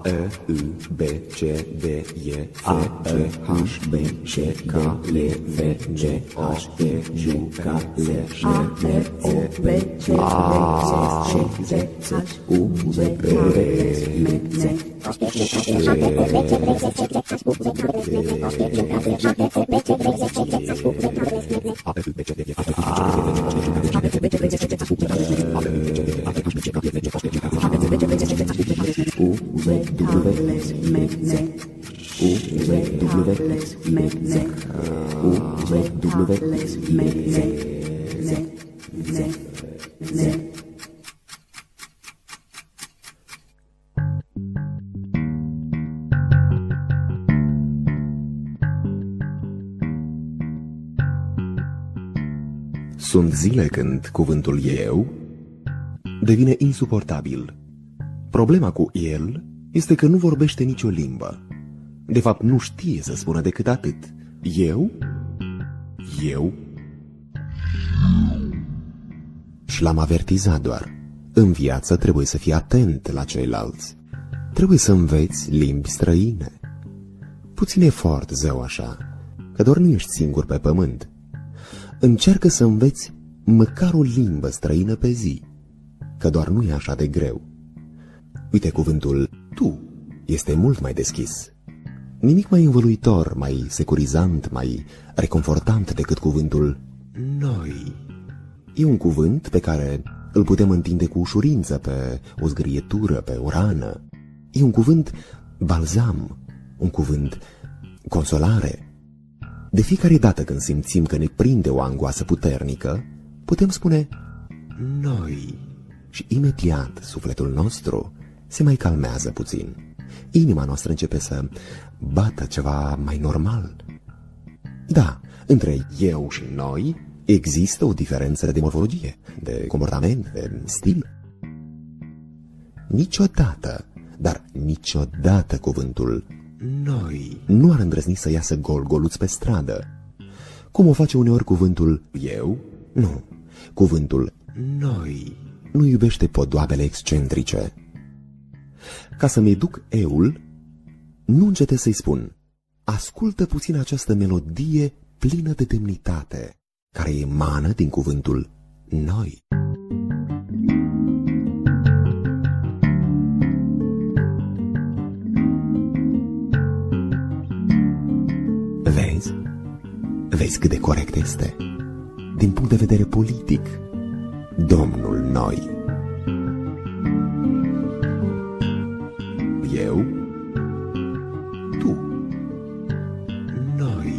E, I, B, C, D, E, F, G, H, B, C, K, L, V, G, H, E, J, K, L, M, N, O, P, Q, R, S, T, U, V, Sunt zile când cuvântul eu devine insuportabil. Problema cu el este că nu vorbește nicio limbă. De fapt, nu știe să spună decât atât. Eu. Și l-am avertizat doar. În viață trebuie să fii atent la ceilalți. Trebuie să înveți limbi străine. Puțin efort, zău așa, că doar nu ești singur pe pământ. Încearcă să înveți măcar o limbă străină pe zi, că doar nu e așa de greu. Uite, cuvântul tu este mult mai deschis. Nimic mai învăluitor, mai securizant, mai reconfortant decât cuvântul noi. E un cuvânt pe care îl putem întinde cu ușurință pe o zgârietură, pe o rană. E un cuvânt balzam, un cuvânt consolare. De fiecare dată când simțim că ne prinde o angoasă puternică, putem spune noi și imediat sufletul nostru se mai calmează puțin. Inima noastră începe să bată ceva mai normal. Da, între eu și noi există o diferență de morfologie, de comportament, de stil. Niciodată, dar niciodată cuvântul noi nu ar îndrăzni să iasă gol-goluț pe stradă. Cum o face uneori cuvântul eu? Nu. Cuvântul noi nu iubește podoabele excentrice. Ca să-mi duc eul, nu încetez să-i spun: ascultă puțin această melodie plină de demnitate, care emană din cuvântul noi. Vezi cât de corect este, din punct de vedere politic, domnul noi. Eu, tu, noi.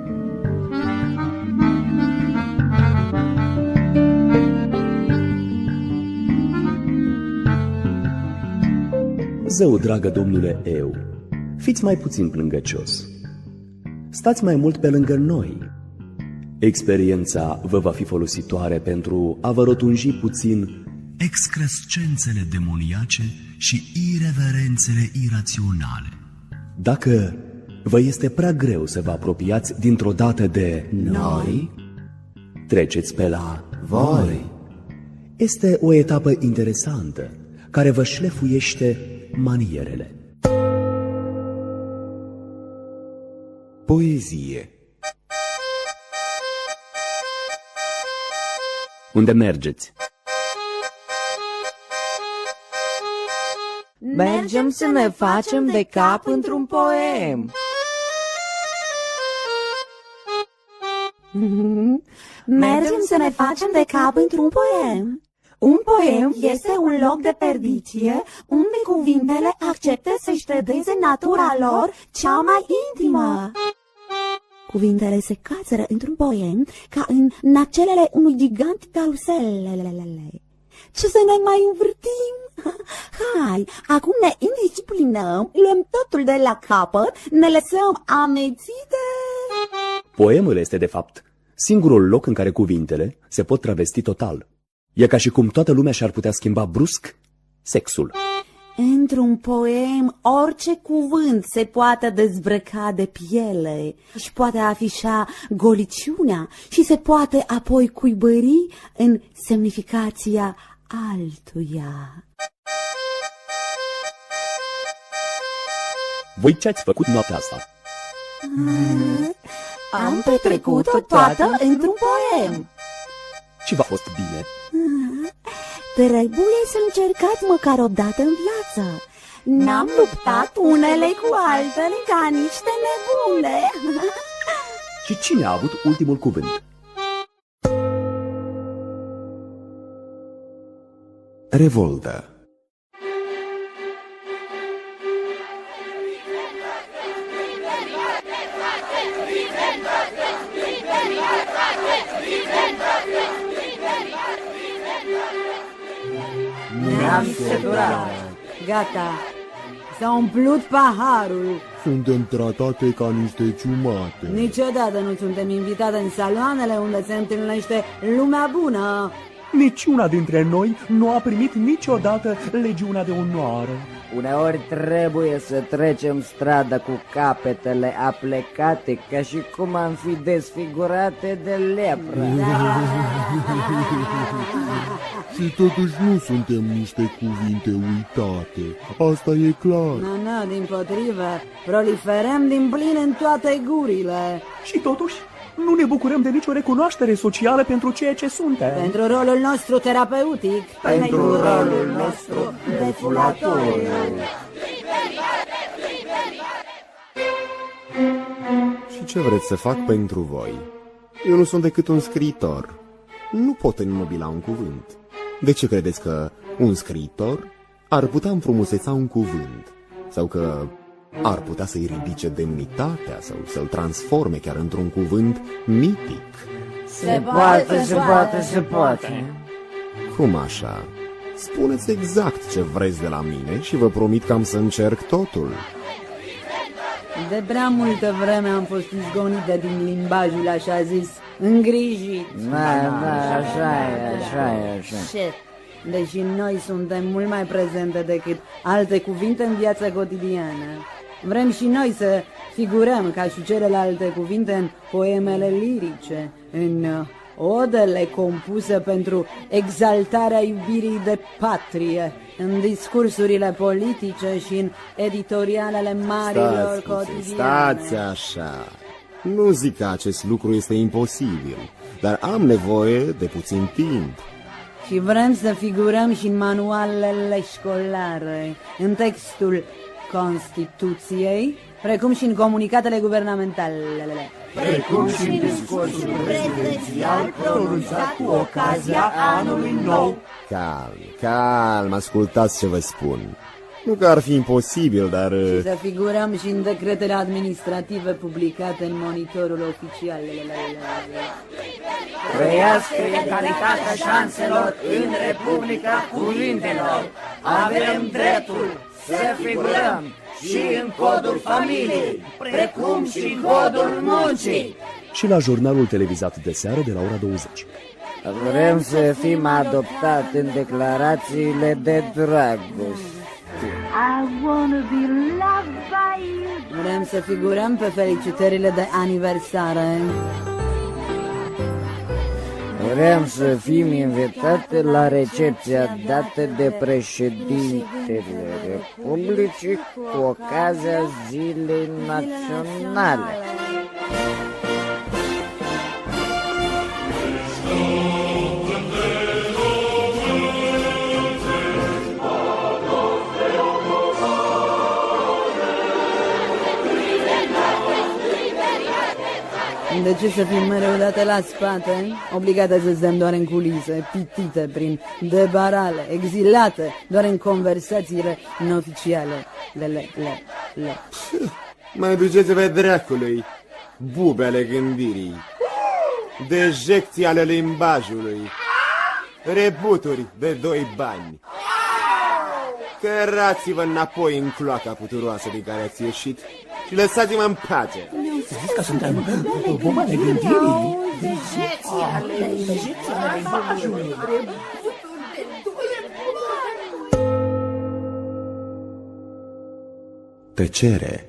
Zău, dragă domnule eu, fiți mai puțin plângăcios. Stați mai mult pe lângă noi. Experiența vă va fi folositoare pentru a vă rotunji puțin excrescențele demoniace și ireverențele iraționale. Dacă vă este prea greu să vă apropiați dintr-o dată de noi, treceți pe la voi. Este o etapă interesantă care vă șlefuiește manierele. Poezie. Unde mergeți? Mergem să ne facem de cap într-un poem. Mergem să ne facem de cap într-un poem. Un poem este un loc de perdiție unde cuvintele acceptă să-și trădeze natura lor cea mai intimă. Cuvintele se cațără într-un poem ca în nacelele unui gigant caruselele. Ce să ne mai învârtim? Hai, acum ne indisciplinăm, luăm totul de la capăt, ne lăsăm amețite. Poemul este, de fapt, singurul loc în care cuvintele se pot travesti total. E ca și cum toată lumea și-ar putea schimba brusc sexul. Într-un poem, orice cuvânt se poate dezbrăca de piele, și poate afișa goliciunea și se poate apoi cuibări în semnificația altuia. Voi ce ați făcut noaptea asta? Am petrecut-o toată într-un poem. Și v-a fost bine? Trebuie să încercați măcar o dată în viață. N-am luptat unele cu altele ca niște nebune. Și cine a avut ultimul cuvânt? Revoltă. Ne-am săturat. Gata. S-a umplut paharul. Suntem tratate ca niște ciumate. Niciodată nu suntem invitate în saloanele unde se întâlnește lumea bună. Niciuna dintre noi nu a primit niciodată legiunea de onoare. Uneori trebuie să trecem strada cu capetele aplecate, ca și cum am fi desfigurate de lepră. Și totuși nu suntem niște cuvinte uitate. Asta e clar. Nu, dimpotrivă, proliferăm din plin în toate gurile. Și totuși, nu ne bucurăm de nicio recunoaștere socială pentru ceea ce suntem. Pentru rolul nostru terapeutic. Pentru rolul nostru defulatoriu. Și ce vreți să fac pentru voi? Eu nu sunt decât un scriitor. Nu pot înmobila un cuvânt. De ce credeți că un scriitor ar putea înfrumuseța un cuvânt? Sau că ar putea să-i ridice demnitatea sau să-l transforme chiar într-un cuvânt mitic? Se poate. Cum așa? Spuneți exact ce vreți de la mine și vă promit că am să încerc totul. De prea multă vreme am fost izgonită din limbajul așa zis îngrijit. Da, așa e. Shit. Deși noi suntem mult mai prezente decât alte cuvinte în viața cotidiană. Vrem și noi să figurăm ca și celelalte cuvinte în poemele lirice, în odele compuse pentru exaltarea iubirii de patrie, în discursurile politice și în editorialele marilor cotidiane. Stați așa. Nu zic că acest lucru este imposibil, dar am nevoie de puțin timp. Și vrem să figurăm și în manualele școlare, în textul Constituției, precum și în comunicatele guvernamentale. Precum și în discursul prezidențial pronunțat cu ocazia anului nou. Calm, ascultați ce vă spun. Nu că ar fi imposibil, dar... Și să figurăm și în decretele administrative publicate în monitorul oficial. Trăiască egalitatea șanselor în Republica Cuvintelor. Avem dreptul să figurăm și în codul familiei, precum și în codul muncii. Și la jurnalul televizat de seară de la ora 20. Vrem să fim adoptați în declarațiile de dragoste. I wanna be loved by you. Vrem să figurăm pe felicitările de aniversare. Vrem să fim invitate la recepția dată de președintele Republicii cu ocazia Zilei Naționale. De ce să fim mereu date la spate, obligate să stăm doar în culise, pitite prin debarale, exilate doar în conversațiile neoficiale? Mai duceți-vă dracului, bube ale gândirii, dejecții ale limbajului, rebuturi de 2 bani. Cărați-vă înapoi în cloaca puturoasă din care ați ieșit și lăsați-mă în pace. Zici că suntem bube ale gândirii. Tăcere.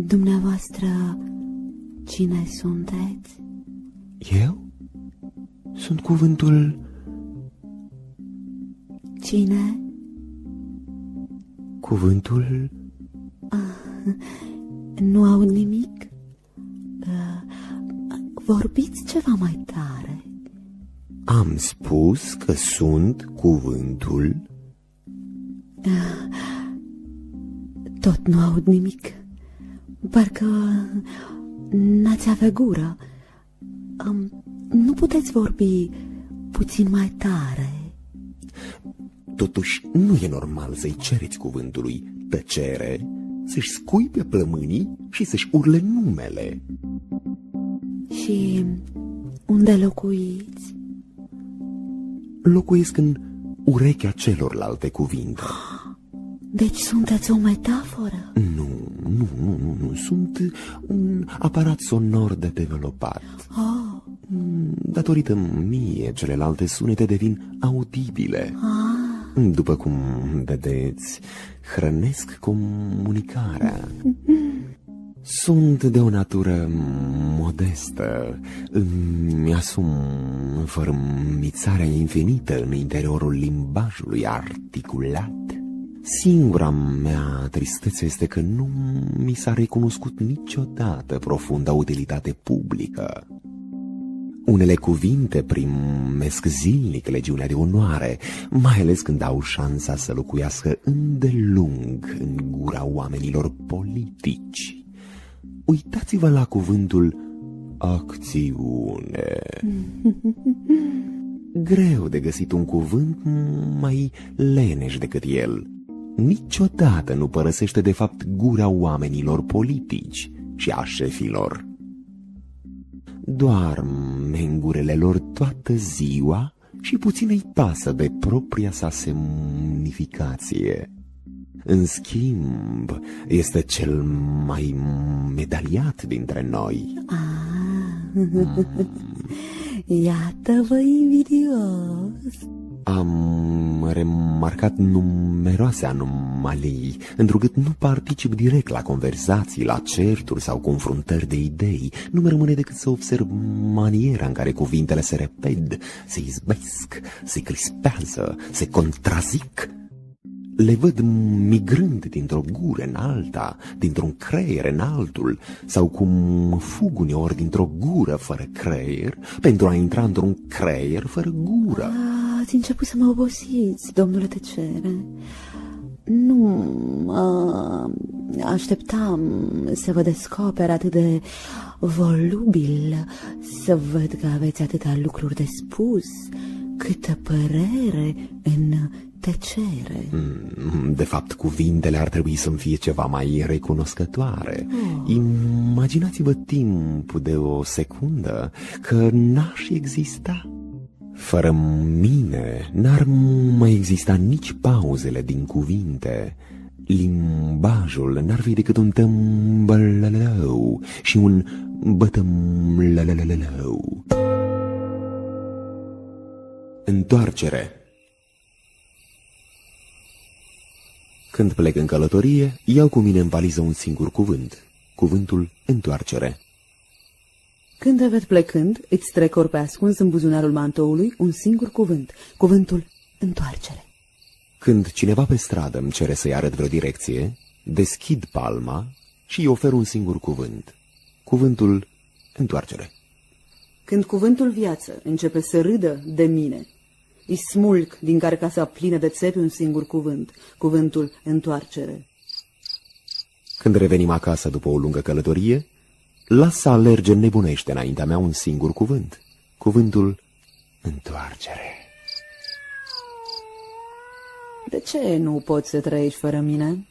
Dumneavoastră, cine sunteți? Eu? Sunt cuvântul... Cine? Cuvântul... Nu aud nimic. Vorbiți ceva mai tare. Am spus că sunt cuvântul... Tot nu aud nimic. Parcă n-ați avea gură. Nu puteți vorbi puțin mai tare? Totuși, nu e normal să-i cereți cuvântului tăcere, să-și scuipe plămânii și să-și urle numele. Și unde locuiți? Locuiesc în urechea celorlalte cuvinte. Deci sunteți o metaforă? Nu. Sunt un aparat sonor de dezvoltat. Datorită mie, celelalte sunete devin audibile. După cum vedeți, hrănesc comunicarea. Sunt de o natură modestă. Îmi asum fărâmițarea infinită în interiorul limbajului articulat. Singura mea tristețe este că nu mi s-a recunoscut niciodată profunda utilitate publică. Unele cuvinte primesc zilnic legiunea de onoare, mai ales când au șansa să locuiască îndelung în gura oamenilor politici. Uitați-vă la cuvântul acțiune. Greu de găsit un cuvânt mai leneș decât el. Niciodată nu părăsește de fapt gura oamenilor politici și a șefilor. Doarme în gurele lor toată ziua și puțin îi pasă de propria sa semnificație. În schimb, este cel mai medaliat dintre noi. Iată-vă invidios. Am remarcat numeroase anomalii, întrucât nu particip direct la conversații, la certuri sau confruntări de idei. Nu-mi rămâne decât să observ maniera în care cuvintele se repet, se izbesc, se crispează, se contrazic. Le văd migrând dintr-o gură în alta, dintr-un creier în altul, sau cum fug uneori dintr-o gură fără creier pentru a intra într-un creier fără gură. Ați început să mă obosiți, domnule tăcere. Nu așteptam să vă descoper atât de volubil, să văd că aveți atâtea lucruri de spus, câtă părere în tăcere. De fapt, cuvintele ar trebui să-mi fie ceva mai recunoscătoare. Imaginați-vă timpul de o secundă că n-aș exista. Fără mine n-ar mai exista nici pauzele din cuvinte. Limbajul n-ar fi decât un tămbălălău și un bătămlălălău. Întoarcere. Când plec în călătorie, iau cu mine în valiză un singur cuvânt, cuvântul întoarcere. Când te ved plecând, îți strecor pe ascuns în buzunarul mantoului un singur cuvânt, cuvântul întoarcere. Când cineva pe stradă îmi cere să-i arăt vreo direcție, deschid palma și îi ofer un singur cuvânt, cuvântul întoarcere. Când cuvântul viață începe să râdă de mine, îi smulg din carcasa plină de țepi un singur cuvânt, cuvântul întoarcere. Când revenim acasă după o lungă călătorie, las să alerge nebunește înaintea mea un singur cuvânt, cuvântul întoarcere. De ce nu poți să trăiești fără mine?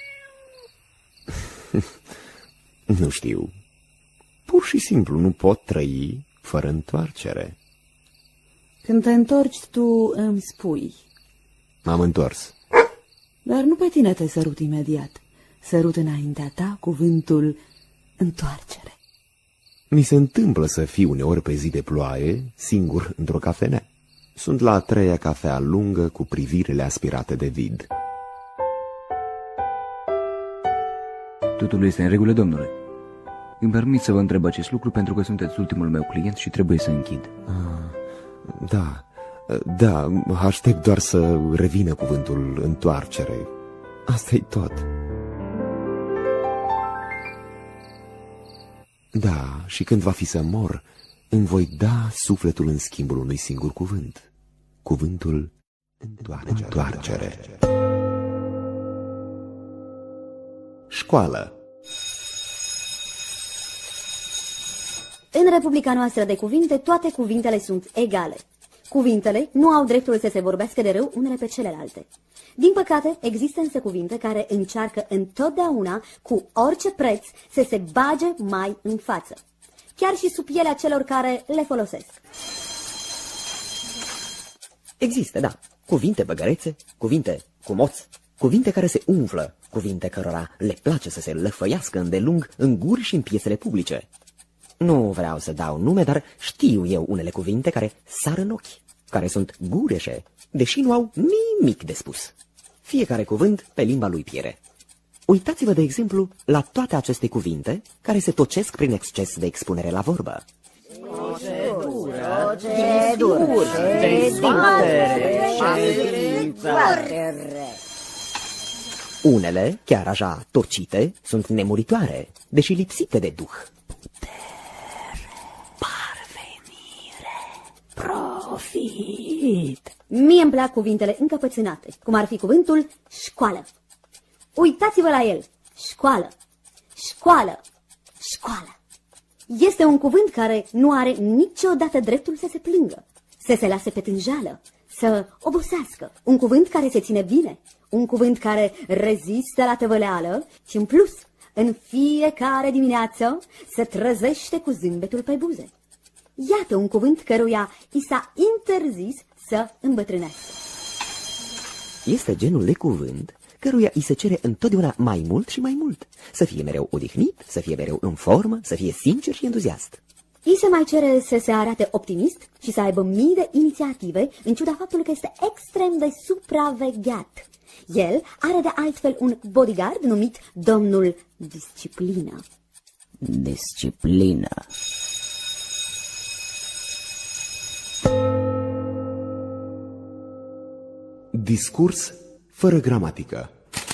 Nu știu. Pur și simplu nu pot trăi fără întoarcere. Când te întorci, tu îmi spui. M-am întors. Dar nu pe tine te sărut imediat. Sărut înaintea ta cuvântul întoarcere. Mi se întâmplă să fiu uneori pe zi de ploaie, singur într-o cafenea. Sunt la a treia cafea lungă cu privirile aspirate de vid. Totul este în regulă, domnule. Îmi permit să vă întreb acest lucru pentru că sunteți ultimul meu client și trebuie să închid. Da, aștept doar să revină cuvântul întoarcere. Asta-i tot. Da, și când va fi să mor, îmi voi da sufletul în schimbul unui singur cuvânt. Cuvântul întoarcere. Școală. În Republica noastră de cuvinte, toate cuvintele sunt egale. Cuvintele nu au dreptul să se vorbească de rău unele pe celelalte. Din păcate, există însă cuvinte care încearcă întotdeauna, cu orice preț, să se bage mai în față, chiar și sub pielea celor care le folosesc. Există, da, cuvinte băgărețe, cuvinte cu moț, cuvinte care se umflă, cuvinte cărora le place să se lăfăiască îndelung în guri și în piesele publice. Nu vreau să dau nume, dar știu eu unele cuvinte care sar în ochi, care sunt gureșe, deși nu au nimic de spus. Fiecare cuvânt pe limba lui Piere. Uitați-vă, de exemplu, la toate aceste cuvinte care se tocesc prin exces de expunere la vorbă. Unele, chiar așa tocite, sunt nemuritoare, deși lipsite de duh. Profit. Mie îmi plac cuvintele încăpățânate, cum ar fi cuvântul școală. Uitați-vă la el. Școală, școală, școală. Este un cuvânt care nu are niciodată dreptul să se plângă, să se lase pe tânjală, să obosească. Un cuvânt care se ține bine, un cuvânt care rezistă la tăvăleală și, în plus, în fiecare dimineață se trezește cu zâmbetul pe buze. Iată un cuvânt căruia i s-a interzis să îmbătrânească. Este genul de cuvânt căruia îi se cere întotdeauna mai mult și mai mult. Să fie mereu odihnit, să fie mereu în formă, să fie sincer și entuziast. I se mai cere să se arate optimist și să aibă mii de inițiative, în ciuda faptului că este extrem de supravegheat. El are de altfel un bodyguard numit domnul Disciplină. Disciplină. Discurs fără gramatică.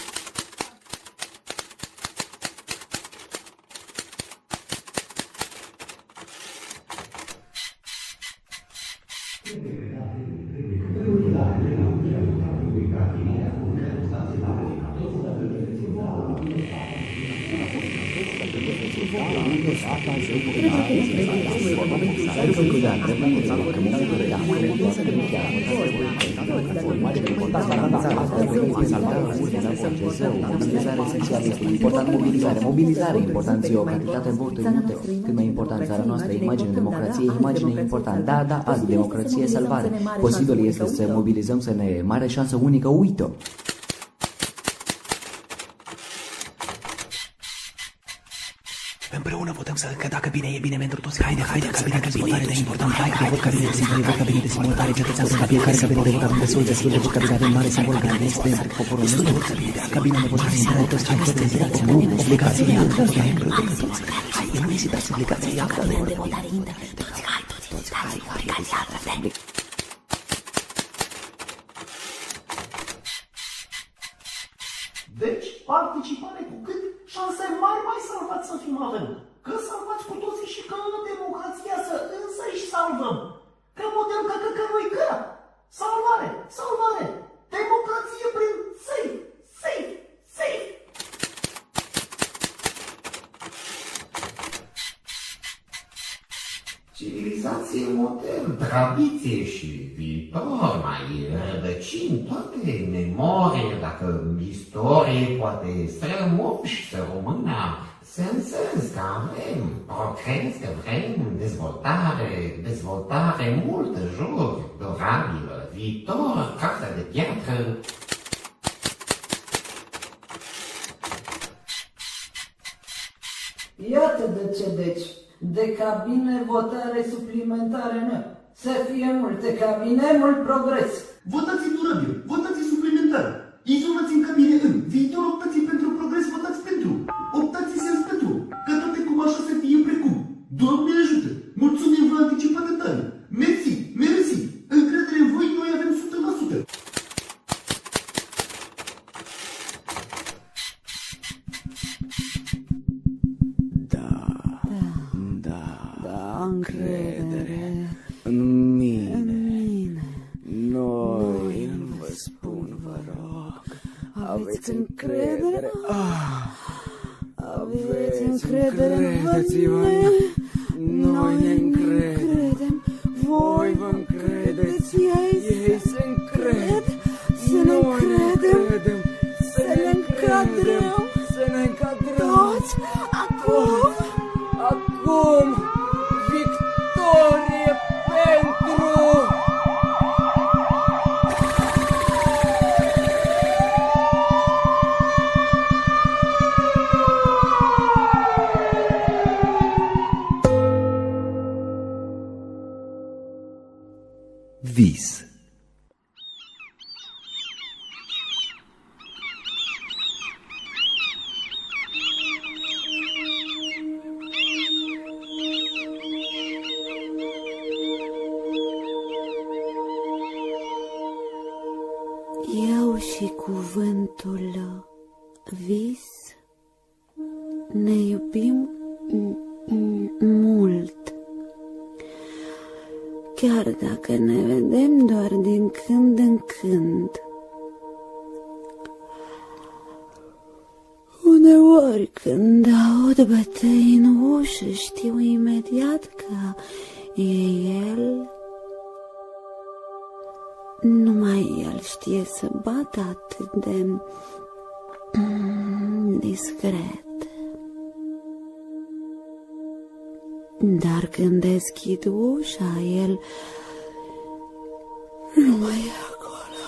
Mobilizare, important ziua, cantitatea votului, cât mai important țara noastră, imagine democrație, imagine important, da, azi, democrație, salvare. Posibil este să mobilizăm, să ne mare șansă unică, uite-o. Împreună votăm să că dacă bine e bine pentru toți. Haide, cabinet de votare de important. Haide, vot cabinet de simulare, vot cabinet de simulare, cetățean să fiecare cabinet de votare de sul, de sul, de vot cabinet de mare simbol care este poporul nostru. Cabinet de votare simulare, toți hai să te nu obligații, hai, nu ezitați obligații, ia cabinet de votare intră. Toți, hai, obligații, Deci, participare cu cât șanse mari mai salvați să fim avem. Că salvați cu toții și că democrația să însăși salvăm. Că model că noi că. Salvare. Democrație prin safe. Civilizație modernă, tradiție și viitor, mai rădăcini, toate memorie, dacă istorie poate strămoși și să rămână, sens că avem progres, că vrem dezvoltare multă jur, durabilă, viitor, casa de piatră. Iată de ce deci. De cabine, votare suplimentare noi. Să fie multe cabine, mult progres. Votați durabil, votați suplimentar. Izolați în cabine în. Viitor optați pentru progres, votați pentru. Optați sens pentru. Că toate cum așa să fie precum. Doamne ajută! Mulțumim vă anticipat de tare. Mersi. încredere în mine. Noi, vă spun, vă rog, aveți încredere. Aveți încredere în voi. Noi ne încredem. Voi vă încredeți. Ei se încred. Să ne încredem. Să ne încadrăm. Să ne încadrăm. Toți, acum. Acum, victorie pentru... Vis. Eu și cuvântul vis ne iubim mult. Chiar dacă ne vedem doar din când în când. Uneori când aud bătăi în ușă, știu imediat că e el. Numai el știe să bată atât de discret. Dar când deschid ușa, el nu mai e acolo.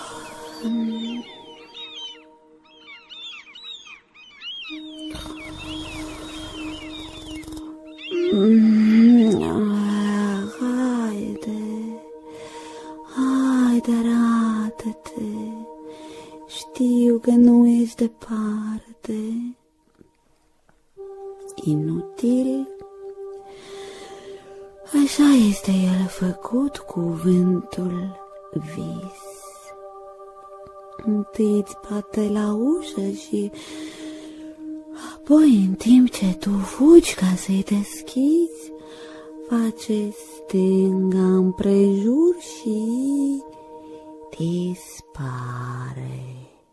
Haide, arată-te. Știu că nu ești departe. Inutil. Așa este el făcut, cuvântul vis. Întâi îți bate la ușă și apoi, în timp ce tu fugi ca să-i deschizi, face stânga împrejur și dispare.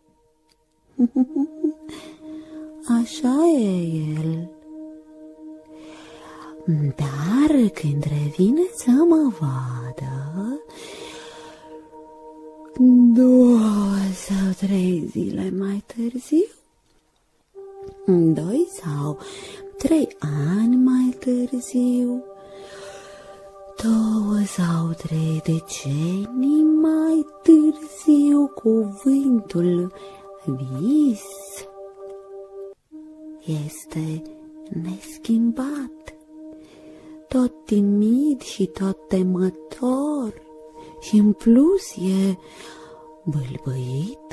Așa e el. Dar când revine să mă vadă, 2 sau 3 zile mai târziu, 2 sau 3 ani mai târziu, 2 sau 3 decenii mai târziu, cuvântul vis este neschimbat. Tot timid și tot temător și în plus e bâlbâit.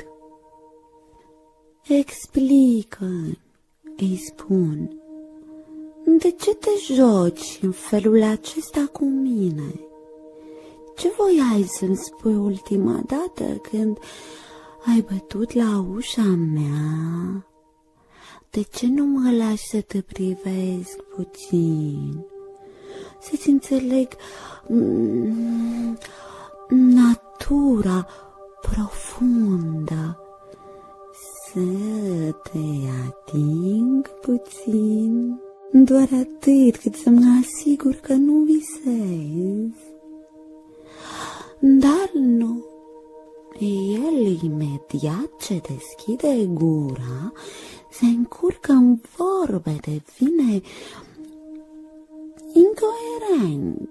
Explică-mi, îi spun, de ce te joci în felul acesta cu mine? Ce voiai să-mi spui ultima dată când ai bătut la ușa mea? De ce nu mă lași să te privesc puțin? Să-ți înțeleg natura profundă, să te ating puțin, doar atât cât să mă asigur că nu visez. Dar nu, el imediat ce deschide gura, se încurcă în vorbe, devine incoerent.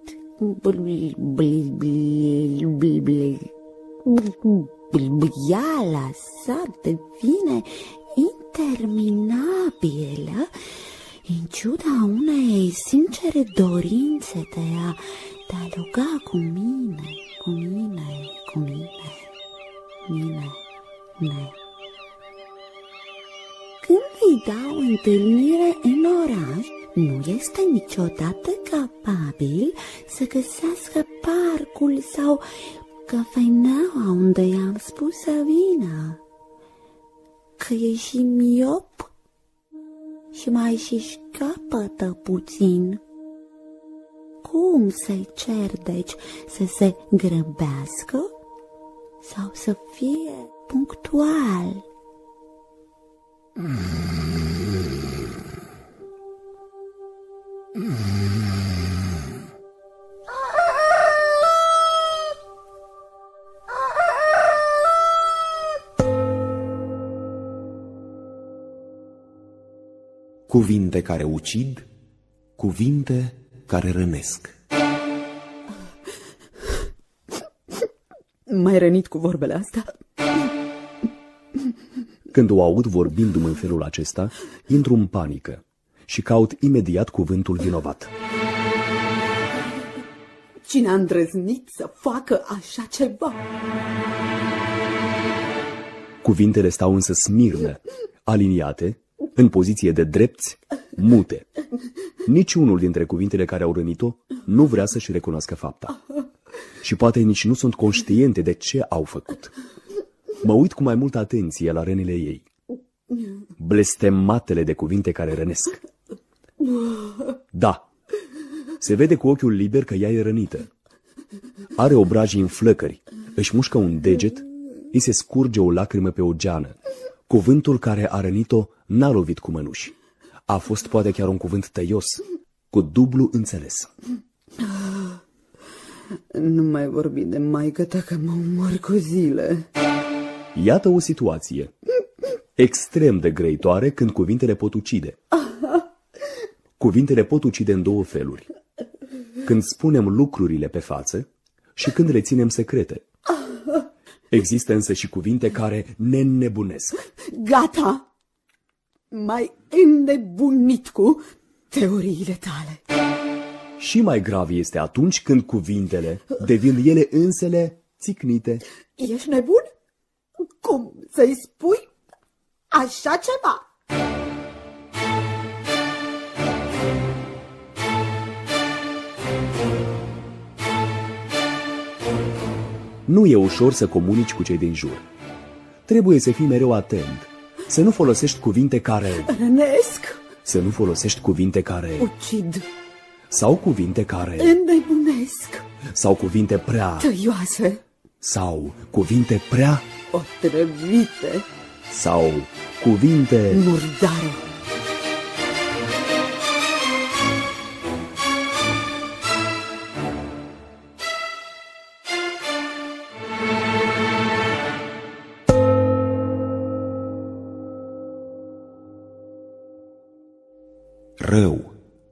Bâlbâiala sa devine interminabilă în ciuda unei sincere dorințe de a dialoga cu mine. Când îi dau întâlnire în oraș, nu este niciodată capabil să găsească parcul sau cafeneaua unde i-am spus să vină. Că e și miop și mai și șcapătă puțin. cum să-i cer, deci, să se grăbească sau să fie punctual? Cuvinte care ucid, cuvinte care rănesc. M-ai rănit cu vorbele astea? Când o aud vorbindu-mă în felul acesta, intru în panică și caut imediat cuvântul vinovat. Cine a îndrăznit să facă așa ceva? Cuvintele stau însă smirnă, aliniate, în poziție de drepți, mute. Niciunul dintre cuvintele care au rănit-o nu vrea să-și recunoască fapta. Și poate nici nu sunt conștiente de ce au făcut. Mă uit cu mai multă atenție la rănile ei. Blestematele de cuvinte care rănesc. Da, se vede cu ochiul liber că ea e rănită. Are obrajii în flăcări, își mușcă un deget, îi se scurge o lacrimă pe o geană. Cuvântul care a rănit-o n-a lovit cu mănuși. A fost poate chiar un cuvânt tăios, cu dublu înțeles. Nu mai vorbi de maică ta că mă omor cu zile. Iată o situație extrem de grăitoare când cuvintele pot ucide. Cuvintele pot ucide în două feluri. Când spunem lucrurile pe față și când le ținem secrete. Există însă și cuvinte care ne înnebunesc. Gata! M-ai înnebunit cu teoriile tale. Și mai grav este atunci când cuvintele devin ele însele țicnite. Ești nebun? Cum să-i spui așa ceva? Nu e ușor să comunici cu cei din jur. Trebuie să fii mereu atent, să nu folosești cuvinte care rănesc, să nu folosești cuvinte care ucid, sau cuvinte care înnebunesc, sau cuvinte prea tăioase, sau cuvinte prea otrăvite, sau cuvinte murdare. Rău.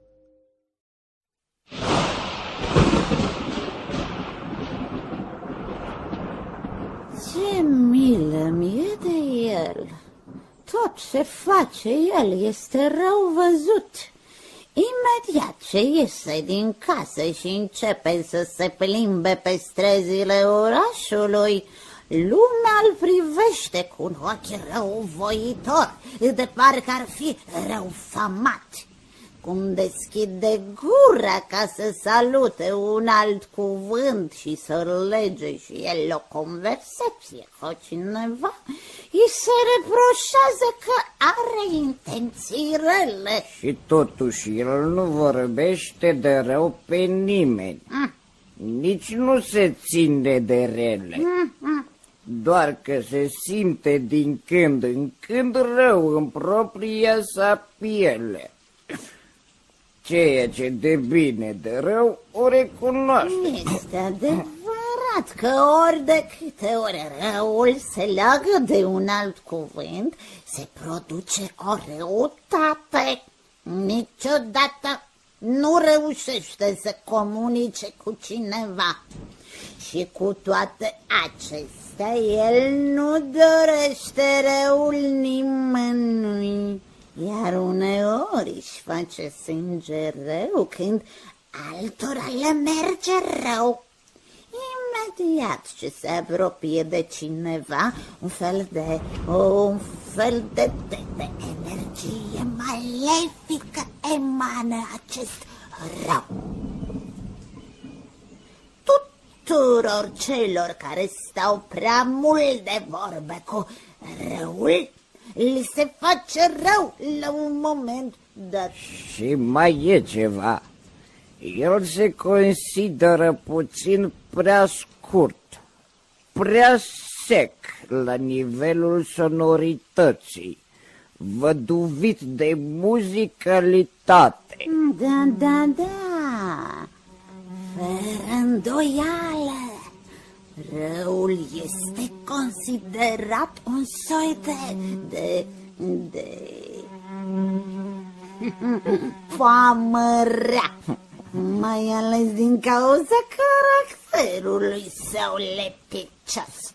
Ce milă mi-e de el. Tot ce face el este rău văzut. Imediat ce iese din casă și începe să se plimbe pe străzile orașului, lumea îl privește cu un ochi răuvoitor, de parcă ar fi răufamat. Cum deschide gura ca să salute un alt cuvânt și să lege și el o conversație cu cineva, îi se reproșează că are intenții rele. Și totuși el nu vorbește de rău pe nimeni. Nici nu se ține de rele. Doar că se simte din când în când rău în propria sa piele. Ceea ce de bine de rău o recunoaște. Este adevărat că ori de câte ori răul se leagă de un alt cuvânt, se produce o răutate. Niciodată nu reușește să comunice cu cineva. Și cu toate acestea, el nu dorește răul nimănui. Iar uneori își face sânge rău când altora le merge rău. Imediat ce se apropie de cineva, un fel de energie malefică emană acest rău. Tuturor celor care stau prea mult de vorbe cu răul, li se face rău la un moment dat. Și mai e ceva. El se consideră puțin prea scurt, prea sec la nivelul sonorității, văduvit de muzicalitate. Da, fără îndoială. Răul este considerat un soi de foamă rea, mai ales din cauza caracterului său lepicios.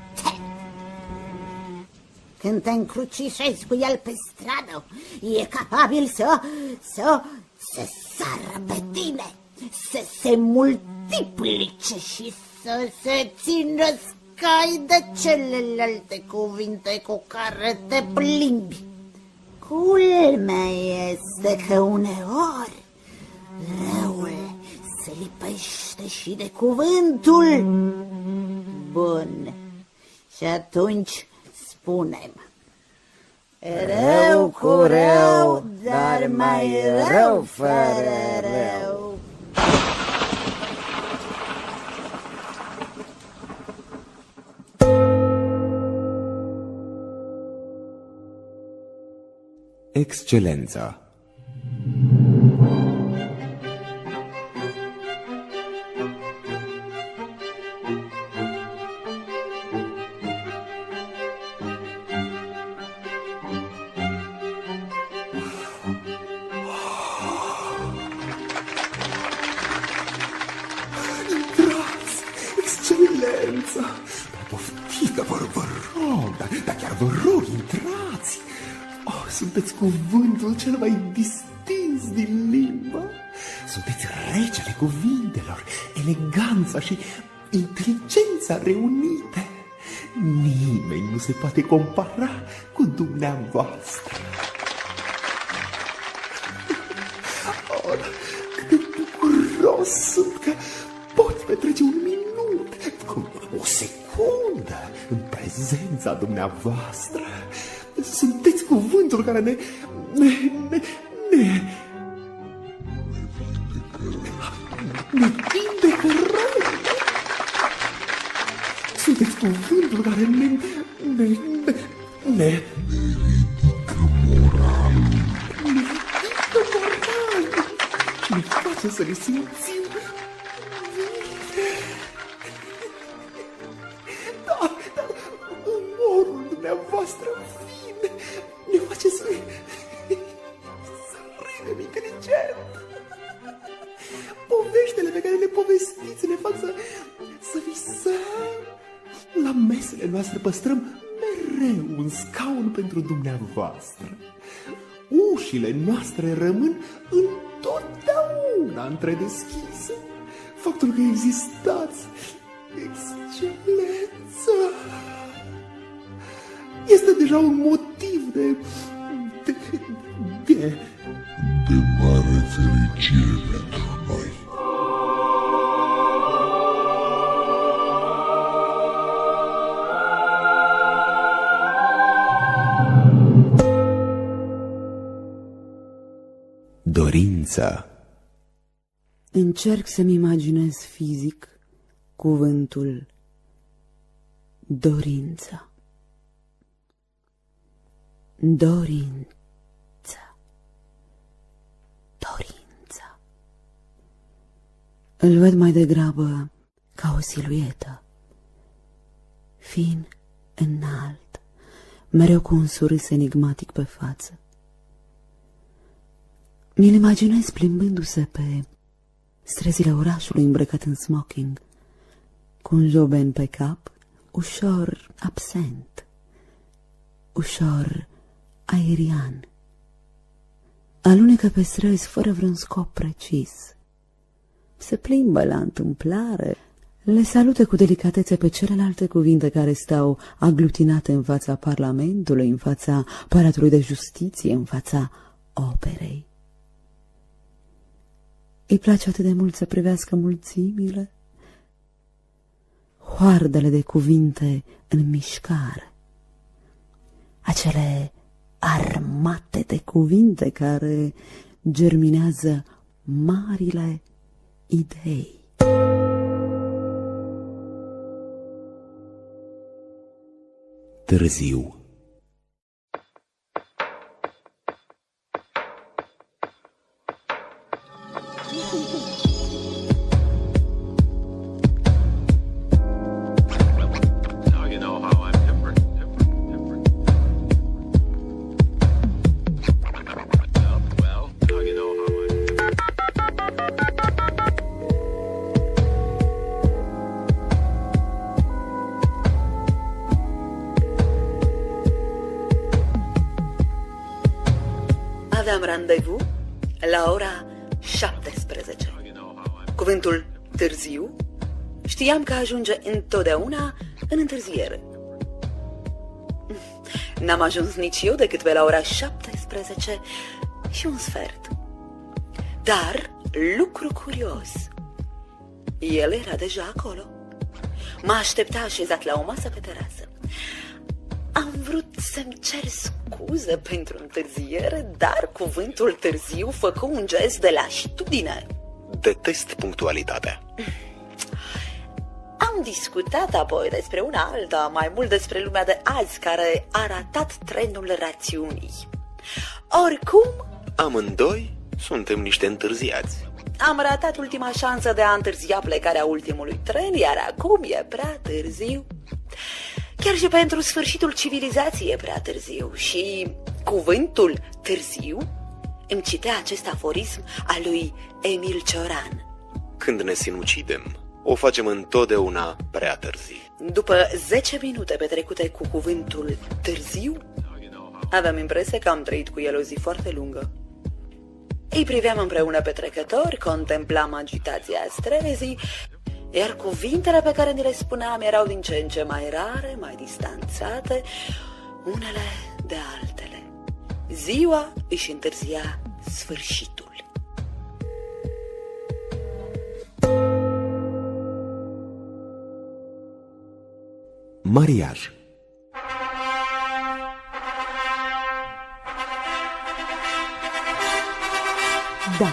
Când te încrucișezi cu el pe stradă, e capabil să sară pe tine, să se multiplice și să se țină scai de celelalte cuvinte cu care te plimbi. Culmea este că uneori răul se lipește și de cuvântul bun. Și atunci spunem: rău cu rău, dar mai rău fără rău. Excelența. Excelența! Poftită, vă rog, dar chiar vă rog, intrați! Oh, sunteți cuvântul cel mai distins din limbă. Sunteți regele cuvintelor, eleganța și inteligența reunite. Nimeni nu se poate compara cu dumneavoastră. Oh, cât de bucuros sunt că pot petrece un minut, o secundă în prezența dumneavoastră. Sunteți cuvântul care ne vindecă rău. Sunteți cuvântul care ne ridică moralul. Ne ridică moralul și ne face să ne simțim umorul dumneavoastră fin ne face să râdem inteligent. Poveștile pe care le povestiți ne fac să visăm. La mesele noastre păstrăm mereu un scaun pentru dumneavoastră. Ușile noastre rămân întotdeauna întredeschise. Faptul că existați, excelență, este deja un motiv de mare fericire pentru noi. Dorința. Încerc să-mi imaginez fizic cuvântul dorința. Dorința. Dorința. Îl văd mai degrabă ca o siluetă, fin, înalt, mereu cu un surâs enigmatic pe față. Mi-l imaginez plimbându-se pe străzile orașului îmbrăcat în smoking, cu un joben pe cap, ușor absent, ușor aerian. Alunecă pe străzi fără vreun scop precis. Se plimbă la întâmplare, le salută cu delicatețe pe celelalte cuvinte care stau aglutinate în fața Parlamentului, în fața Palatului de Justiție, în fața operei. Îi place atât de mult să privească mulțimile, hoardele de cuvinte în mișcare, acele armate de cuvinte care germinează marile idei. Târziu. Aveam randevu la ora 17. Cuvântul târziu știam că ajunge întotdeauna în întârziere. N-am ajuns nici eu decât pe la ora 17 și un sfert. Dar, lucru curios, el era deja acolo. Mă aștepta așezat la o masă pe terasă. Am vrut să-mi cer scuze pentru întârziere, dar cuvântul târziu făcu un gest de lașitudine. Detest punctualitatea. Am discutat apoi despre una alta, mai mult despre lumea de azi, care a ratat trenul rațiunii. Oricum, amândoi suntem niște întârziați. Am ratat ultima șansă de a întârzia plecarea ultimului tren, iar acum e prea târziu. Chiar și pentru sfârșitul civilizației e prea târziu. Și cuvântul târziu îmi citea acest aforism al lui Emil Cioran. Când ne sinucidem, o facem întotdeauna prea târziu. După 10 minute petrecute cu cuvântul târziu, aveam impresia că am trăit cu el o zi foarte lungă. Îi priveam împreună pe trecători, contemplam agitația străzii, iar cuvintele pe care ni le spuneam erau din ce în ce mai rare, mai distanțate, unele de altele. Ziua își întârzia sfârșitul. Mariaj. Da.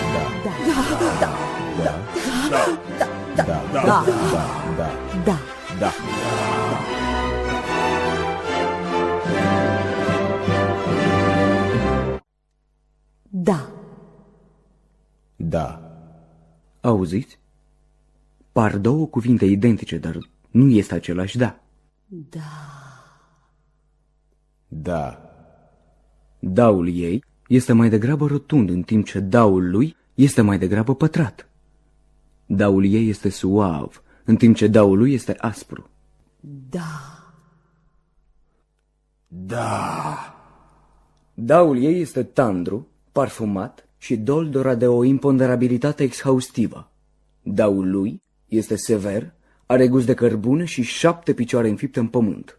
Auziți? Par două cuvinte identice, dar nu este același da. Da. Da-ul ei este mai degrabă rotund, în timp ce da-ul lui este mai degrabă pătrat. Da-ul ei este suav, în timp ce da-ul lui este aspru. Da-ul ei este tandru, parfumat și doldora de o imponderabilitate exhaustivă. Da-ul lui este sever, are gust de cărbune și 7 picioare înfipte în pământ.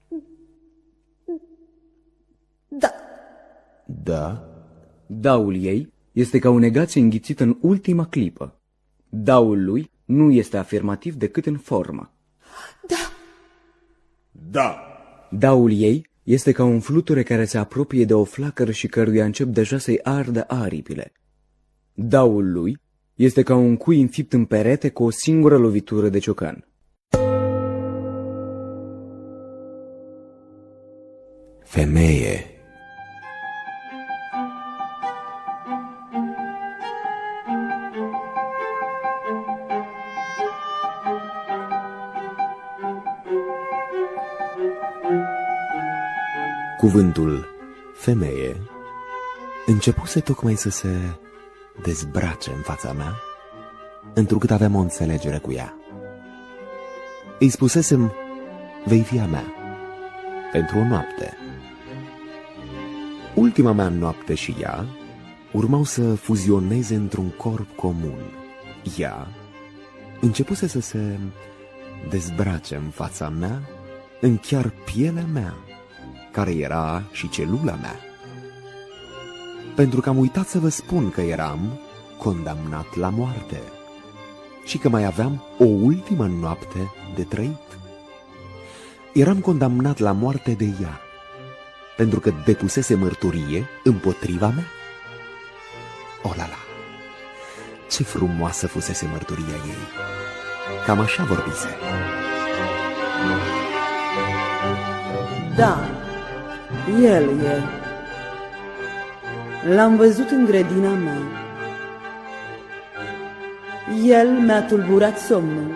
Da-ul ei este ca o negație înghițită în ultima clipă. Da-ul lui nu este afirmativ decât în formă. Da-ul ei este ca un fluture care se apropie de o flacără și căruia încep deja să-i ardă aripile. Da-ul lui este ca un cui înfipt în perete cu o singură lovitură de ciocan. Femeie. Cuvântul femeie începuse tocmai să se dezbrace în fața mea, întrucât aveam o înțelegere cu ea. Îi spusesem, vei fi a mea, pentru o noapte. Ultima mea noapte și ea urmau să fuzioneze într-un corp comun. Ea începuse să se dezbrace în fața mea, în chiar pielea mea, care era și celula mea. Pentru că am uitat să vă spun că eram condamnat la moarte și că mai aveam o ultimă noapte de trăit. Eram condamnat la moarte de ea, pentru că depusese mărturie împotriva mea. O la la! Ce frumoasă fusese mărturia ei. Cam așa vorbise. Da, el e. L-am văzut în grădina mea. El mi-a tulburat somnul.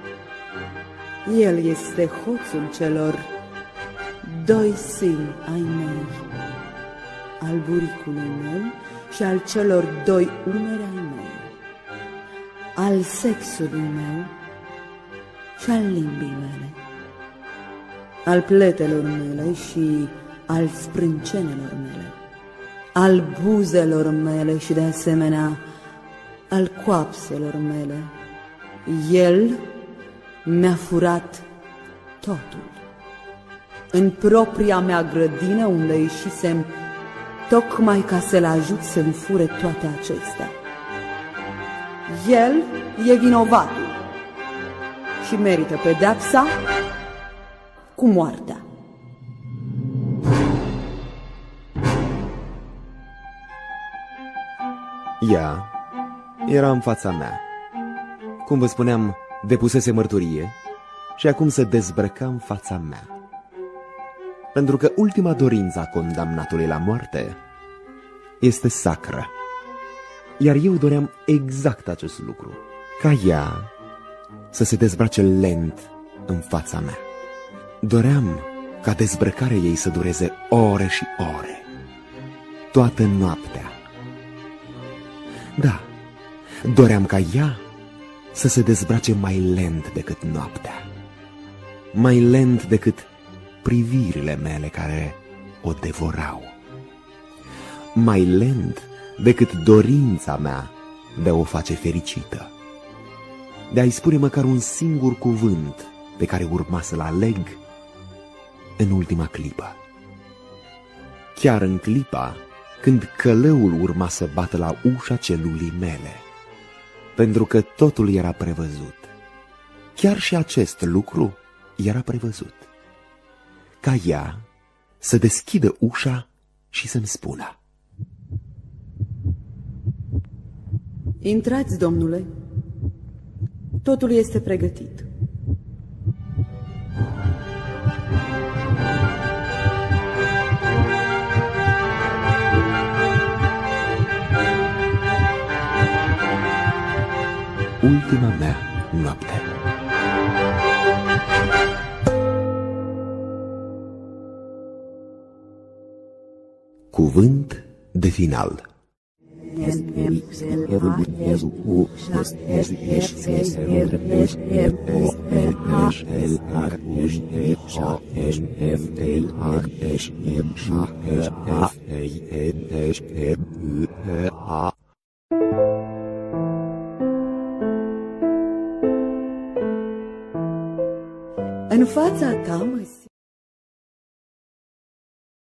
El este hoțul celor 2 sini ai mei, al buricului meu și al celor 2 umeri ai mei, al sexului meu și al limbii mele, al pletelor mele și al sprâncenelor mele, al buzelor mele și de asemenea al coapselor mele. El mi-a furat totul. În propria mea grădină, unde ieșisem tocmai ca să-l ajut să-mi fure toate acestea. El e vinovatul și merită pedepsa cu moartea. Ea era în fața mea. Cum vă spuneam, depusese mărturie și acum se dezbrăca în fața mea. Pentru că ultima dorință a condamnatului la moarte este sacră. Iar eu doream exact acest lucru, ca ea să se dezbrace lent în fața mea. Doream ca dezbrăcarea ei să dureze ore și ore, toată noaptea. Da, doream ca ea să se dezbrace mai lent decât noaptea, mai lent decât privirile mele care o devorau, mai lent decât dorința mea de a o face fericită, de a-i spune măcar un singur cuvânt pe care urma să-l aleg în ultima clipă. Chiar în clipa când călăul urma să bată la ușa celulii mele, pentru că totul era prevăzut. Chiar și acest lucru era prevăzut. Ca ea să deschidă ușa și să-mi spună: Intrați, domnule. Totul este pregătit. Ultima mea noapte. Cuvânt de final. În fața ta mă